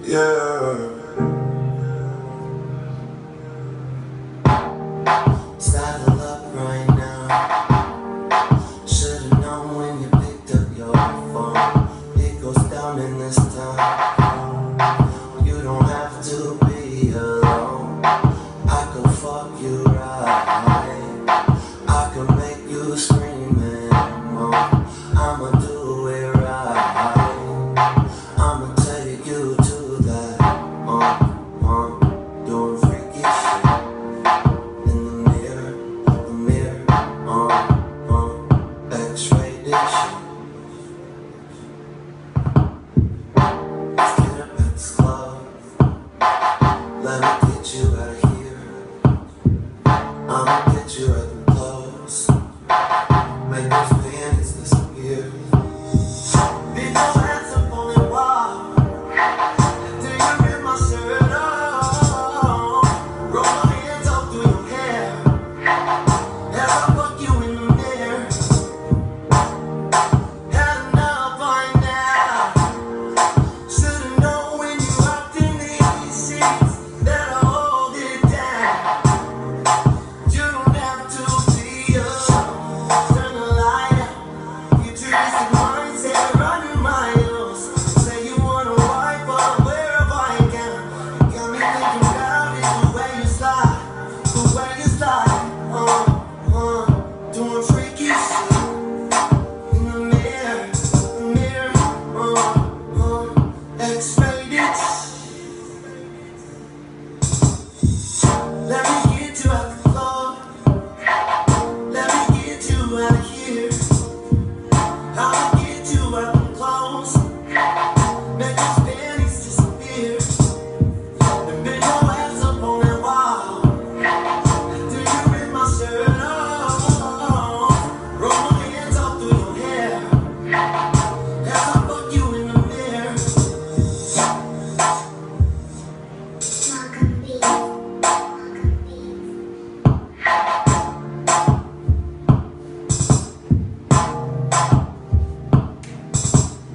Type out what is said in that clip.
Yeah. Saddle up right now. Should've known when you picked up your phone. It goes down in this town. You don't have to be alone. I could fuck you right. I could make you scream and moan. I'ma do it right. I'ma take you to that doing freaky shit in the mirror, X-rated shit. Let's get up at this club. Let me get you out of here. I'ma get you at the clothes. Make those panties disappear. Beat your hands up on the wall. Do you rip my shirt off? Roll my hands up through your hair as I fuck you in the mirror. Had enough by now. Should've known when you walked in these sheets that I hold it down. You don't have to be alone. Turn the light out. Futuristic mindset running miles. Say you wanna wipe up wherever I can. Got me thinking about it, the way you slide, doing freaky shit in the mirror, X-rated. Let me get you out the club. Let me get you out of here.